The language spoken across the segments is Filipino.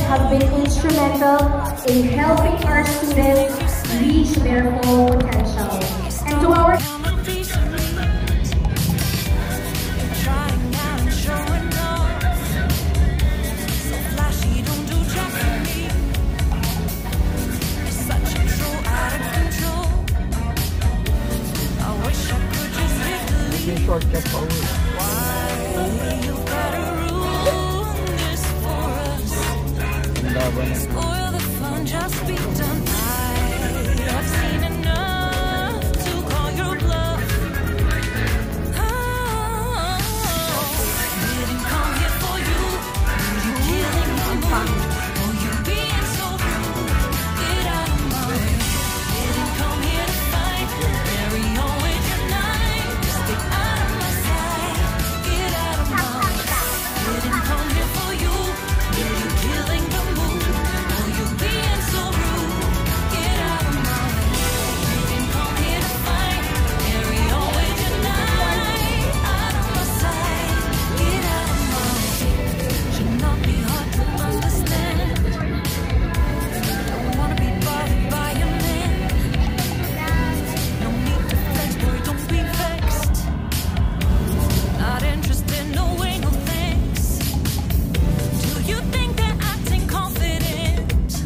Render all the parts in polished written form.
have been instrumental in helping our students reach their full potential. And to our shortcut forward. Spoil the fun, just be done. I've seen enough to call your bluff. Didn't come here for you. You killing my mood. Oh, you being so rude. Get out of my way. Didn't come here to fight. Carry on with your night. Stay out of my sight. Get out of my way. Didn't come here for you. You killing the mood. Oh, you being so rude. Get out of my way. Didn't come here to fight. Carry on with your night. Out of my sight. Get out of my way. Should not be hard to understand. Don't wanna be bothered by a man. No need to flex, boy, don't be vexed. Not interested, no way, no thanks. Do you think that acting confident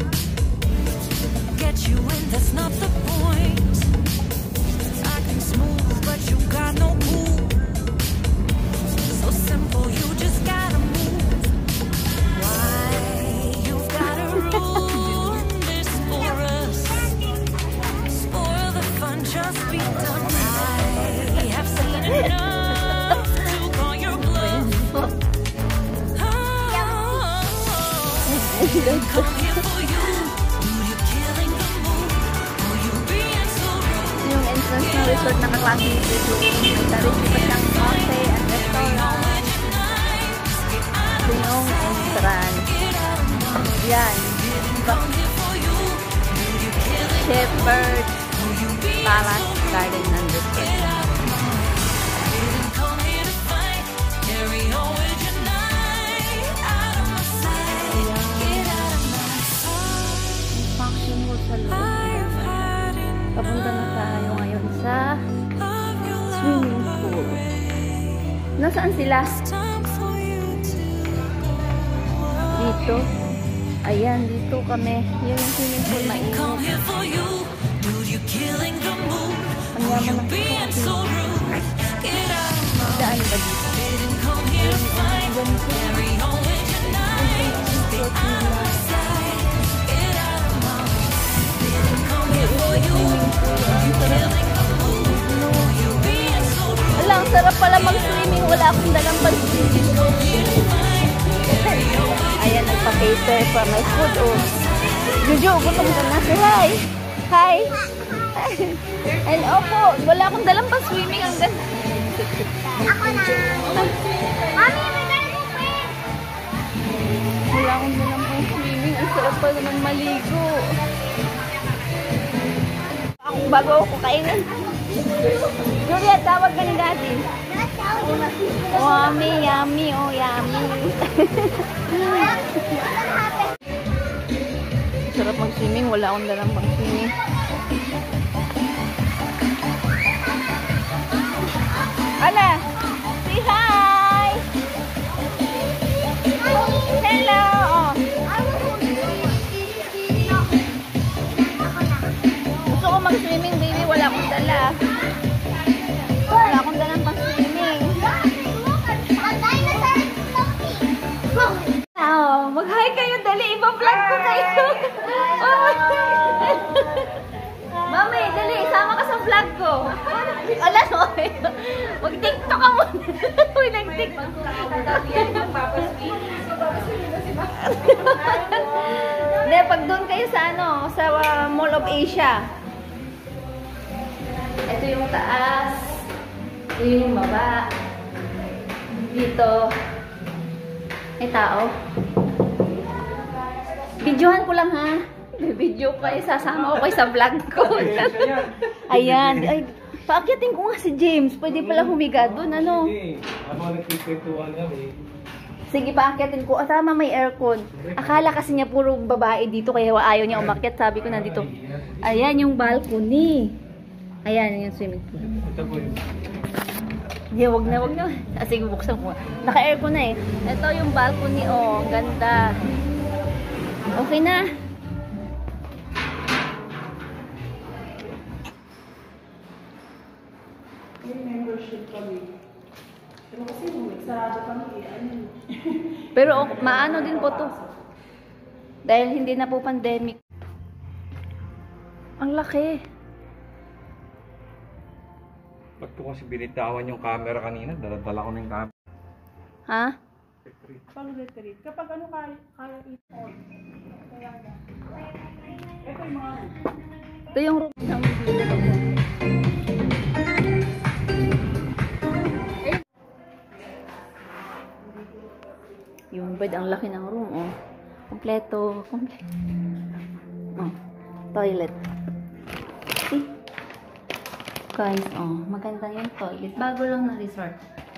get you in? That's not the point. Acting smooth, but you got no cool. So simple, you just gotta move. Why you gotta ruin this for us? Spoil the fun, just be done. I have seen enough to call your bluff. Didn't come here for you. You killing the mood. Oh, you being so rude. Yung entrance ng resort na kaklase ni Jojo, nagtarin pa siyang cafe and restaurant. Ito yung entrance. Yan. Shepherd Palace Garden ng resort. Function hall sa loob. Papunta na tayo ngayon sa swimming pool. Nasaan sila? Dito. Ayan, dito kami. Yan yung swimming pool na init. Ang yaman ng daan ba dito? Wala, ang sarap pala mag-swimming. Wala akong dalang pag-swimming. Ayan, nagpa-cater for my food. Oh. Jojo, gutom ka na. Say hi. Hi. And opo, wala akong dalang pag-swimming. Ang ganda. Ako na. Mami, may garipin. Wala akong dalang pag-swimming. Ang sarap pa naman maligo. Bago ako kainin. Julia, tawag ka ni Daddy. Oh, yummy, yummy. Oh, yummy. Sarap mag-swimming. Wala akong dalang pang-swimming. Ala, say hi! Hello! Oh. Gusto ko mag-swimming, baby. Wala akong dala. Wala akong dalang pang-swimming. Oh, mag-hi kayo. Dali, iba-vlog ko kayo. Mami, dali, sama ka sa vlog ko. Ala, sorry. Mag-tiktok ka muna. Uy, nag-tiktok. Hindi, pag doon kayo sa sa Mall of Asia. Ito yung taas. Ito yung baba. Dito. May tao. Videohan ko lang ha. Video ko kayo. Sasama ko kayo sa vlog ko. Ayan. Ay, paakyatin ko nga si James. Pwede pala humiga doon. Ano? Ako nagkikwentuhan kami. Sige, paakyatin ko. Tama, may aircon. Akala kasi niya puro babae dito, kaya ayaw niya umakyat. Sabi ko nandito. Ayan yung balcony. Ayan yung swimming pool. Hindi, wag na. Sige, buksan ko. Naka-aircon na eh. Ito yung balcony, oh. Ang ganda. Okay na. Pero maano din po to. Dahil hindi na po pandemic. Ang laki. Ba't ko kasi binitawan yung camera kanina? Daladala ko na yung camera. Ha? Pag-retreat. Kapag ano kaya i-on. Ito yung mga Ito yung room ng video. Yung bed, ang laki ng room, oh. Kompleto. Oh, toilet. See? Guys, oh, maganda yung toilet. Bago lang na resort.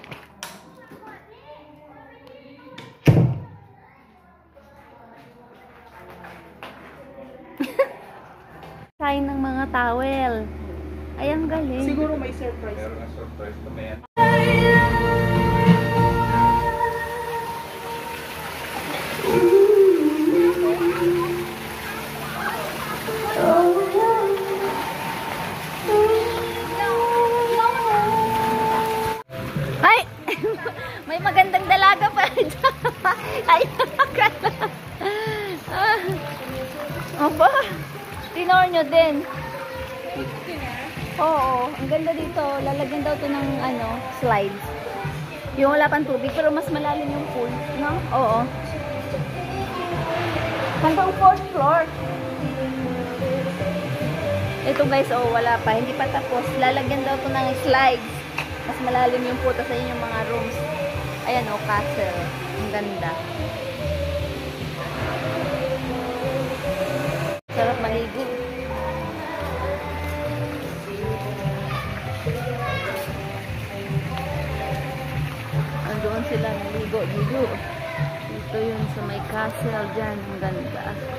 Kain ng mga towel. Ay, ang galing. siguro may surprise. Meron na surprise to me. Ay! May magandang dalaga pa. Ay, Aba, tinor nyo din. Oo, ang ganda dito. Lalagyan daw to ng slides. Yung wala pang tubig, pero mas malalim yung pool, no? Oo. Hanggang 4th floor. Ito guys, wala pa. Hindi pa tapos. Lalagyan daw to ng slides. Mas malalim yung puta sa inyong mga rooms. Ayan, castle. Ang ganda. Sarap maligo. Andoon sila naligo. Dito yun sa may castle dyan. Ang ganda.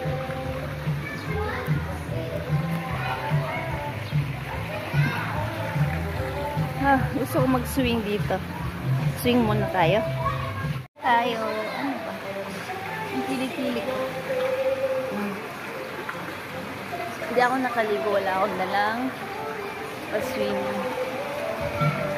Gusto ko mag-swing dito. Swing muna tayo. Ano ba? Ang pilit-pilit ko. Hindi ako nakaligo. Wala akong dalang pa-swing.